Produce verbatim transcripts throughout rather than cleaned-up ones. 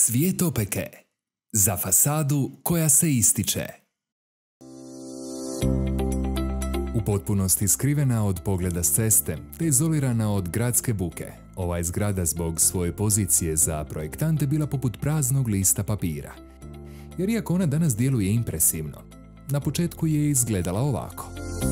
Svijetopeke. Za fasadu koja se ističe. U potpunosti skrivena od pogleda s ceste, te izolirana od gradske buke, ova je zgrada zbog svoje pozicije za projektante bila poput praznog lista papira. Jer iako ona danas djeluje impresivno, na početku je izgledala ovako.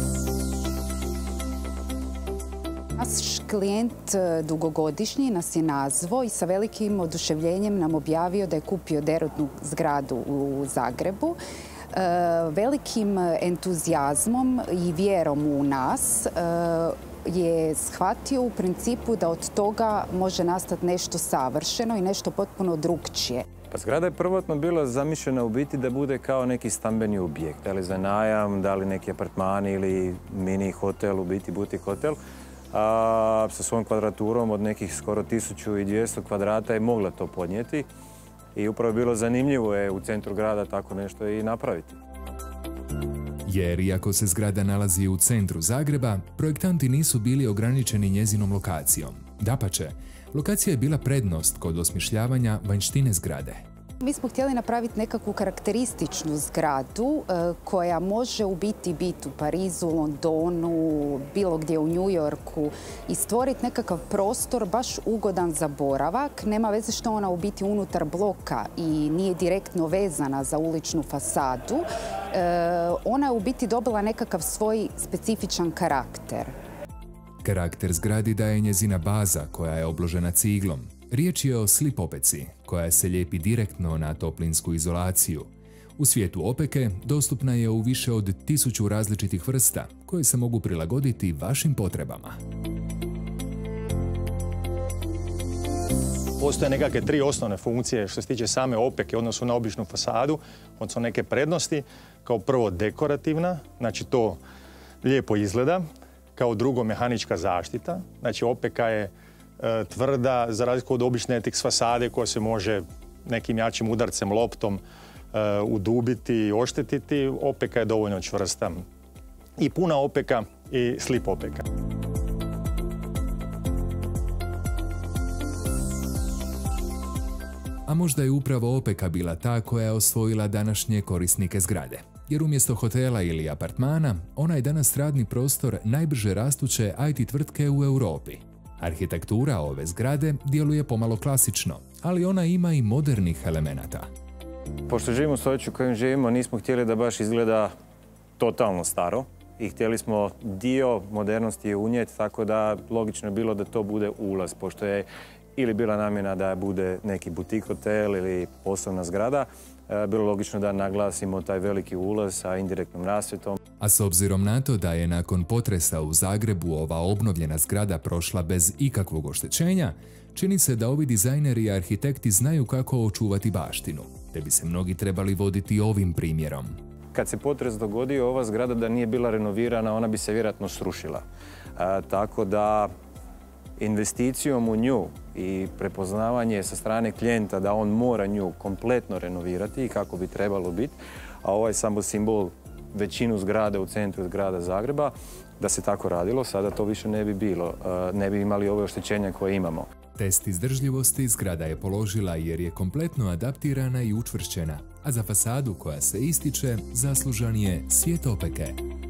Naš klijent dugogodišnji nas je nazvao i sa velikim oduševljenjem nam objavio da je kupio derutnu zgradu u Zagrebu. Velikim entuzijazmom i vjerom u nas je shvatio u principu da od toga može nastati nešto savršeno i nešto potpuno drukčije. Pa zgrada je prvotno bila zamišljena u biti da bude kao neki stambeni objekt, da li za najam, da li neki apartmani ili mini hotel, u biti butik hotel. A sa svojom kvadraturom od nekih skoro tisuću dvjesto kvadrata je mogla to podnijeti. I upravo je bilo zanimljivo je u centru grada tako nešto i napraviti. Jer iako se zgrada nalazi u centru Zagreba, projektanti nisu bili ograničeni njezinom lokacijom. Dapače, lokacija je bila prednost kod osmišljavanja vanjštine zgrade. Mi smo htjeli napraviti nekakvu karakterističnu zgradu koja može u biti biti u Parizu, Londonu, bilo gdje u New Yorku i stvoriti nekakav prostor baš ugodan za boravak. Nema veze što ona u biti unutar bloka i nije direktno vezana za uličnu fasadu. Ona je u biti dobila nekakav svoj specifičan karakter. Karakter zgradi daje njezina baza koja je obložena ciglom. Riječ je o slip opeci, koja se lijepi direktno na toplinsku izolaciju. U svijetu opeke dostupna je u više od tisuću različitih vrsta, koje se mogu prilagoditi vašim potrebama. Postoje nekakve tri osnovne funkcije što se tiče same opeke, odnosno na običnu fasadu, odnosno neke prednosti. Kao prvo dekorativna, znači to lijepo izgleda. Kao drugo mehanička zaštita, znači opeka je tvrda, za razliku od obične etix fasade koja se može nekim jačim udarcem, loptom udubiti i oštetiti. Opeka je dovoljno čvrsta. I puna opeka i slip opeka. A možda je upravo opeka bila ta koja je osvojila današnje korisnike zgrade. Jer umjesto hotela ili apartmana, ona je danas radni prostor najbrže rastuće I T tvrtke u Europi. Arhitektura ove zgrade djeluje pomalo klasično, ali ona ima i modernih elemenata. Pošto živimo u stoljeću u kojem živimo, nismo htjeli da baš izgleda totalno staro i htjeli smo dio modernosti unijeti, tako da logično je bilo da to bude ulaz, pošto je ili bila namjena da bude neki butik hotel ili poslovna zgrada, bilo logično da naglasimo taj veliki ulaz sa indirektnom rasvjetom. A s obzirom na to da je nakon potresa u Zagrebu ova obnovljena zgrada prošla bez ikakvog oštećenja, čini se da ovi dizajneri i arhitekti znaju kako očuvati baštinu, te bi se mnogi trebali voditi ovim primjerom. Kad se potres dogodio, ova zgrada da nije bila renovirana, ona bi se vjerojatno srušila. A, tako da investicijom u nju i prepoznavanje sa strane klijenta da on mora nju kompletno renovirati kako bi trebalo biti, a ovaj samo simbol većinu zgrade u centru grada Zagreba, da se tako radilo, sada to više ne bi bilo, ne bi imali ove oštećenja koje imamo. Test izdržljivosti zgrada je položila jer je kompletno adaptirana i učvršćena, a za fasadu koja se ističe zaslužan je Svijetopeke.